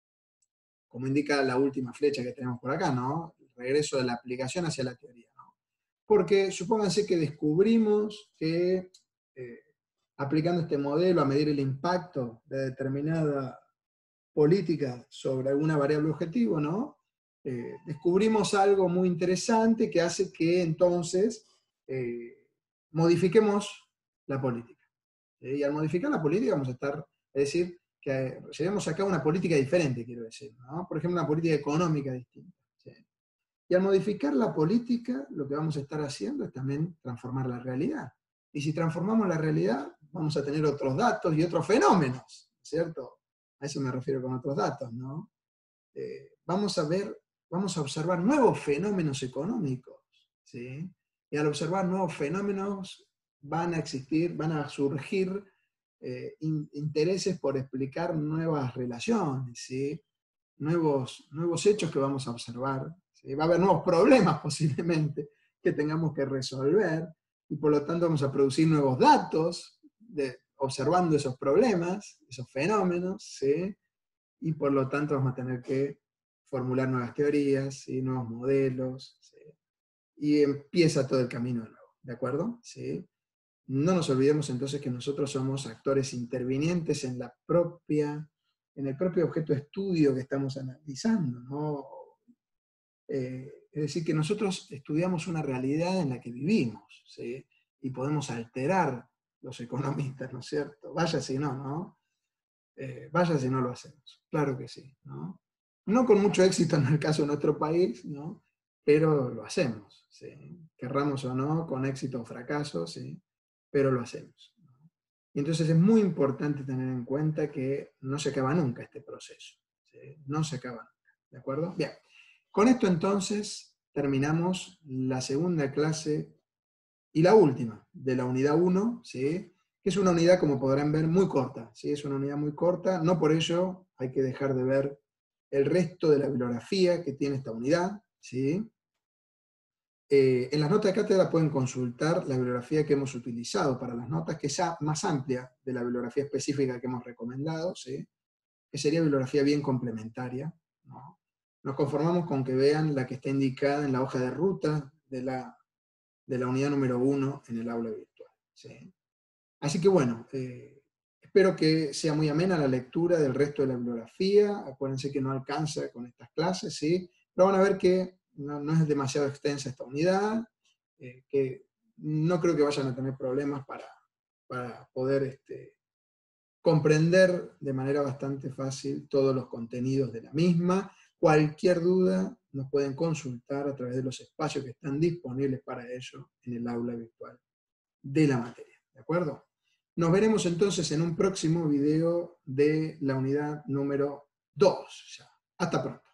Como indica la última flecha que tenemos por acá, ¿no? El regreso de la aplicación hacia la teoría, ¿no? Porque supónganse que descubrimos que eh, aplicando este modelo a medir el impacto de determinada política sobre alguna variable objetivo, ¿no? Eh, descubrimos algo muy interesante que hace que entonces eh, modifiquemos la política. ¿Sí? Y al modificar la política vamos a estar, es decir, que llevemos a cabo una política diferente, quiero decir, ¿no? Por ejemplo, una política económica distinta. ¿Sí? Y al modificar la política, lo que vamos a estar haciendo es también transformar la realidad. Y si transformamos la realidad, vamos a tener otros datos y otros fenómenos, ¿cierto? A eso me refiero con otros datos, ¿no? Eh, vamos a ver, vamos a observar nuevos fenómenos económicos, ¿sí? Y al observar nuevos fenómenos van a existir, van a surgir eh, in, intereses por explicar nuevas relaciones, ¿sí? Nuevos, nuevos hechos que vamos a observar, ¿sí? Va a haber nuevos problemas posiblemente que tengamos que resolver y por lo tanto vamos a producir nuevos datos de, observando esos problemas, esos fenómenos, ¿sí? Y por lo tanto vamos a tener que formular nuevas teorías, ¿sí? Nuevos modelos, ¿sí? Y empieza todo el camino de nuevo, ¿de acuerdo? ¿Sí? No nos olvidemos entonces que nosotros somos actores intervinientes en la propia, en el propio objeto de estudio que estamos analizando, ¿no? Eh, es decir, que nosotros estudiamos una realidad en la que vivimos, ¿sí? Y podemos alterar los economistas, ¿no es cierto? Vaya si no, ¿no? Eh, vaya si no lo hacemos, claro que sí, ¿no? No con mucho éxito en el caso de nuestro país, ¿no? Pero lo hacemos, ¿sí? Querramos o no, con éxito o fracaso, ¿sí? Pero lo hacemos, ¿no? Y entonces es muy importante tener en cuenta que no se acaba nunca este proceso, ¿sí? No se acaba nunca, ¿de acuerdo? Bien, con esto entonces terminamos la segunda clase y la última de la unidad uno, ¿sí? Que es una unidad, como podrán ver, muy corta, ¿sí? Es una unidad muy corta, no por ello hay que dejar de ver el resto de la bibliografía que tiene esta unidad, ¿sí? Eh, en las notas de cátedra pueden consultar la bibliografía que hemos utilizado para las notas, que es más amplia de la bibliografía específica que hemos recomendado, ¿sí? Que sería bibliografía bien complementaria, ¿no? Nos conformamos con que vean la que está indicada en la hoja de ruta de la, de la unidad número uno en el aula virtual, ¿sí? Así que bueno, eh, espero que sea muy amena la lectura del resto de la bibliografía. Acuérdense que no alcanza con estas clases, ¿sí? Pero van a ver que no, no es demasiado extensa esta unidad, eh, que no creo que vayan a tener problemas para, para poder este, comprender de manera bastante fácil todos los contenidos de la misma. Cualquier duda nos pueden consultar a través de los espacios que están disponibles para ello en el aula virtual de la materia, ¿de acuerdo? Nos veremos entonces en un próximo video de la unidad número dos. Hasta pronto.